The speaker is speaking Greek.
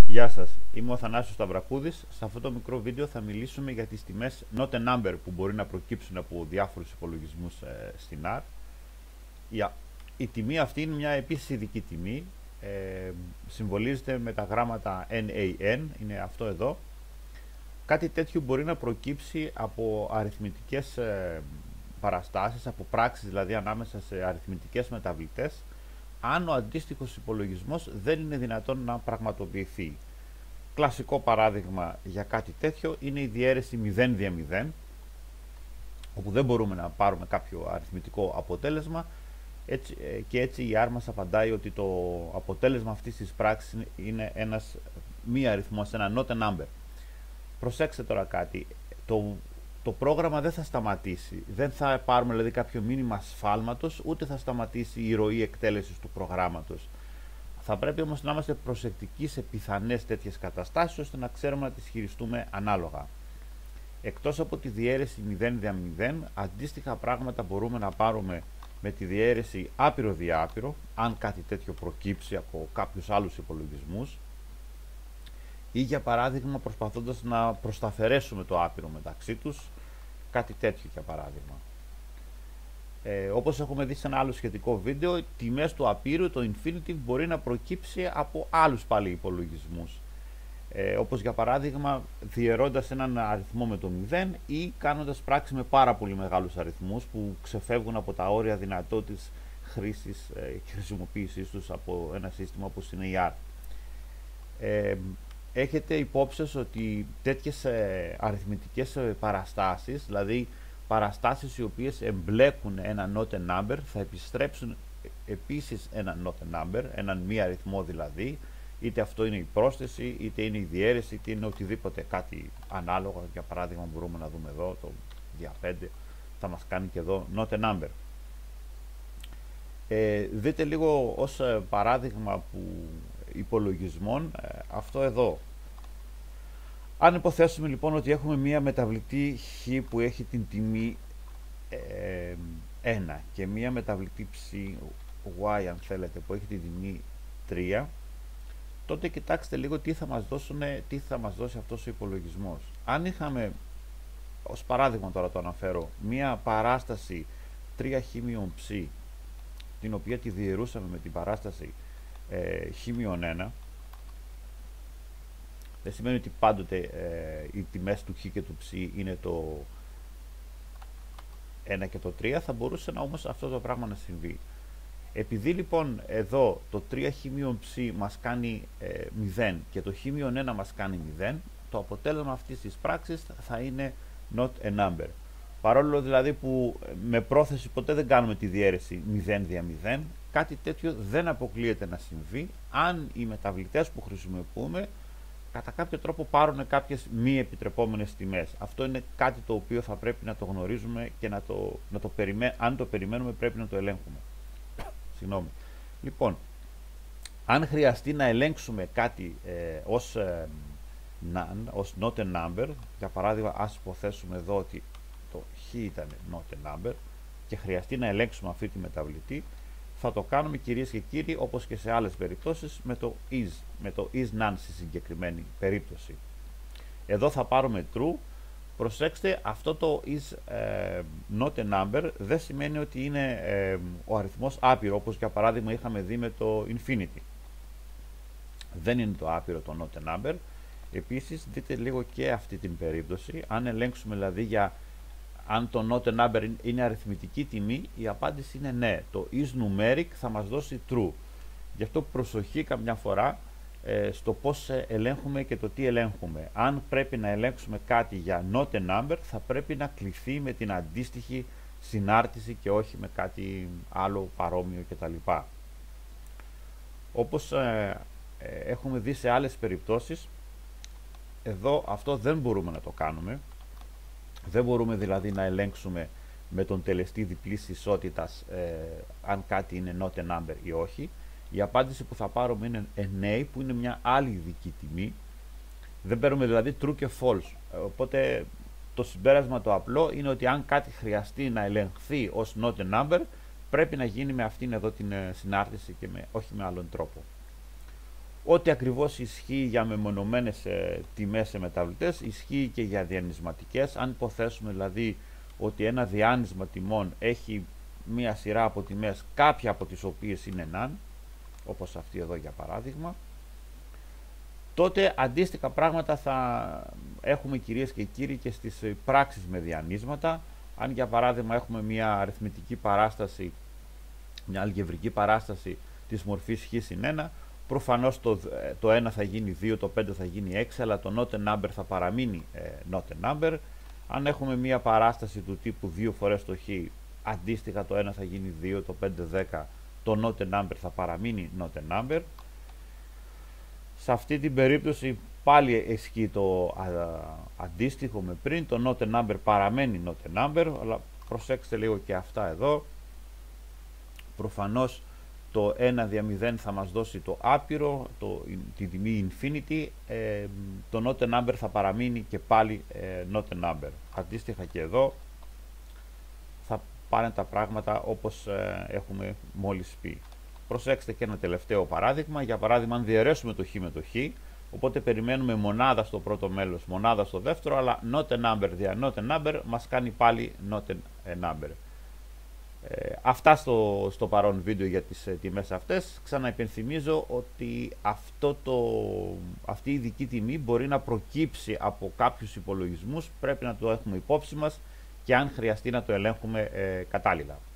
Γεια σας, είμαι ο Θανάσης Σταυρακούδης. Σε αυτό το μικρό βίντεο θα μιλήσουμε για τις τιμές not a number που μπορεί να προκύψουν από διάφορους υπολογισμούς στην R. Η τιμή αυτή είναι μια επίσης ειδική τιμή, συμβολίζεται με τα γράμματα NaN, είναι αυτό εδώ. Κάτι τέτοιο μπορεί να προκύψει από αριθμητικές παραστάσεις, από πράξεις δηλαδή ανάμεσα σε αριθμητικές μεταβλητές, αν ο αντίστοιχος υπολογισμός δεν είναι δυνατόν να πραγματοποιηθεί. Κλασικό παράδειγμα για κάτι τέτοιο είναι η διαίρεση 0 δια 0, όπου δεν μπορούμε να πάρουμε κάποιο αριθμητικό αποτέλεσμα και έτσι η R μας απαντάει ότι το αποτέλεσμα αυτής της πράξης είναι ένας μη αριθμός, ένα not a number. Προσέξτε τώρα κάτι, το πρόγραμμα δεν θα σταματήσει, δεν θα πάρουμε δηλαδή κάποιο μήνυμα σφάλματος, ούτε θα σταματήσει η ροή εκτέλεσης του προγράμματος. Θα πρέπει όμως να είμαστε προσεκτικοί σε πιθανές τέτοιες καταστάσεις, ώστε να ξέρουμε να τις χειριστούμε ανάλογα. Εκτός από τη διαίρεση 0 δια 0, αντίστοιχα πράγματα μπορούμε να πάρουμε με τη διαίρεση άπειρο δια άπειρο, αν κάτι τέτοιο προκύψει από κάποιους άλλους υπολογισμούς, ή για παράδειγμα προσπαθώντας να προσταφαιρέσουμε το άπειρο μεταξύ τους, κάτι τέτοιο για παράδειγμα. Όπως έχουμε δει σε ένα άλλο σχετικό βίντεο, τιμές του απείρου, το infinitive, μπορεί να προκύψει από άλλους πάλι υπολογισμούς. Όπως για παράδειγμα διαιρώντας έναν αριθμό με το 0 ή κάνοντας πράξη με πάρα πολύ μεγάλους αριθμούς που ξεφεύγουν από τα όρια δυνατότητας χρήσης και χρησιμοποίησης τους από ένα σύστημα όπως είναι η R. Έχετε υπόψη σας ότι τέτοιες αριθμητικές παραστάσεις, δηλαδή παραστάσεις οι οποίες εμπλέκουν ένα not a number, θα επιστρέψουν επίσης ένα not a number, έναν μη αριθμό δηλαδή, είτε αυτό είναι η πρόσθεση, είτε είναι η διαίρεση, είτε είναι οτιδήποτε κάτι ανάλογο. Για παράδειγμα μπορούμε να δούμε εδώ το δια 5, θα μας κάνει και εδώ not a number. Δείτε λίγο ως παράδειγμα υπολογισμών αυτό εδώ. Αν υποθέσουμε λοιπόν ότι έχουμε μία μεταβλητή χ που έχει την τιμή 1 και μία μεταβλητή ψ y αν θέλετε που έχει την τιμή 3, τότε κοιτάξτε λίγο τι θα μας δώσει αυτός ο υπολογισμός. Αν είχαμε, ως παράδειγμα τώρα το αναφέρω, μία παράσταση 3χ ψ, την οποία τη διαιρούσαμε με την παράσταση χ-1, δεν σημαίνει ότι πάντοτε οι τιμές του χ και του ψ είναι το 1 και το 3, θα μπορούσε όμως αυτό το πράγμα να συμβεί. Επειδή λοιπόν εδώ το 3χ ψ μας κάνει 0 και το χ-1 μας κάνει 0, το αποτέλεσμα αυτής της πράξης θα είναι not a number. Παρόλο δηλαδή που με πρόθεση ποτέ δεν κάνουμε τη διαίρεση 0 δια 0, κάτι τέτοιο δεν αποκλείεται να συμβεί αν οι μεταβλητές που χρησιμοποιούμε κατά κάποιο τρόπο πάρουν κάποιες μη επιτρεπόμενες τιμές. Αυτό είναι κάτι το οποίο θα πρέπει να το γνωρίζουμε και αν το περιμένουμε πρέπει να το ελέγχουμε. Συγγνώμη. Λοιπόν, αν χρειαστεί να ελέγξουμε κάτι ως not a number, για παράδειγμα ας υποθέσουμε εδώ ότι το χ ήταν not a number και χρειαστεί να ελέγξουμε αυτή τη μεταβλητή, θα το κάνουμε κυρίες και κύριοι όπως και σε άλλες περιπτώσεις με το is none στη συγκεκριμένη περίπτωση. Εδώ θα πάρουμε true. Προσέξτε, αυτό το is not a number δεν σημαίνει ότι είναι ο αριθμός άπειρο, όπως για παράδειγμα είχαμε δει με το infinity. Δεν είναι το άπειρο το not a number. Επίσης δείτε λίγο και αυτή την περίπτωση, αν ελέγξουμε δηλαδή για αν το not a number είναι αριθμητική τιμή, η απάντηση είναι ναι. Το is numeric θα μας δώσει true. Γι' αυτό προσοχή καμιά φορά στο πώς ελέγχουμε και το τι ελέγχουμε. Αν πρέπει να ελέγξουμε κάτι για not a number, θα πρέπει να κληθεί με την αντίστοιχη συνάρτηση και όχι με κάτι άλλο παρόμοιο κτλ. Όπως έχουμε δει σε άλλες περιπτώσεις, εδώ αυτό δεν μπορούμε να το κάνουμε. Δεν μπορούμε δηλαδή να ελέγξουμε με τον τελεστή διπλής ισότητας αν κάτι είναι not a number ή όχι. Η απάντηση που θα πάρουμε είναι NA, που είναι μια άλλη ειδική τιμή. Δεν παίρνουμε δηλαδή true και false. Οπότε το συμπέρασμα το απλό είναι ότι αν κάτι χρειαστεί να ελεγχθεί ως not a number, πρέπει να γίνει με αυτήν εδώ την συνάρτηση και όχι με άλλον τρόπο. Ό,τι ακριβώς ισχύει για μεμονωμένες τιμές σε μεταβλητές, ισχύει και για διανυσματικές. Αν υποθέσουμε δηλαδή ότι ένα διάνυσμα τιμών έχει μία σειρά από τιμές, κάποια από τις οποίες είναι none, όπως αυτή εδώ για παράδειγμα, τότε αντίστοιχα πράγματα θα έχουμε, κυρίες και κύριοι, και στις πράξεις με διανύσματα. Αν για παράδειγμα έχουμε μια αριθμητική παράσταση, μια αλγεβρική παράσταση της μορφής χ συν 1, προφανώς το 1 θα γίνει 2, το 5 θα γίνει 6, αλλά το not number θα παραμείνει not number. Αν έχουμε μια παράσταση του τύπου 2 φορές το χ, αντίστοιχα το 1 θα γίνει 2, το 5 10, το not number θα παραμείνει not number. Σε αυτή την περίπτωση πάλι ισχύει το αντίστοιχο με πριν, το not number παραμένει not number, αλλά προσέξτε λίγο και αυτά εδώ. Προφανώς το 1 δια 0 θα μας δώσει το άπειρο, την τιμή infinity, το not number θα παραμείνει και πάλι not number. Αντίστοιχα και εδώ θα πάνε τα πράγματα όπως έχουμε μόλις πει. Προσέξτε και ένα τελευταίο παράδειγμα. Για παράδειγμα, αν διαιρέσουμε το χ με το χ, οπότε περιμένουμε μονάδα στο πρώτο μέλος, μονάδα στο δεύτερο, αλλά not a number δια not a number μας κάνει πάλι not a number. Αυτά στο παρόν βίντεο για τις τιμές αυτές. Ξαναυπενθυμίζω ότι αυτή η ειδική τιμή μπορεί να προκύψει από κάποιους υπολογισμούς, πρέπει να το έχουμε υπόψη μας και αν χρειαστεί να το ελέγχουμε κατάλληλα.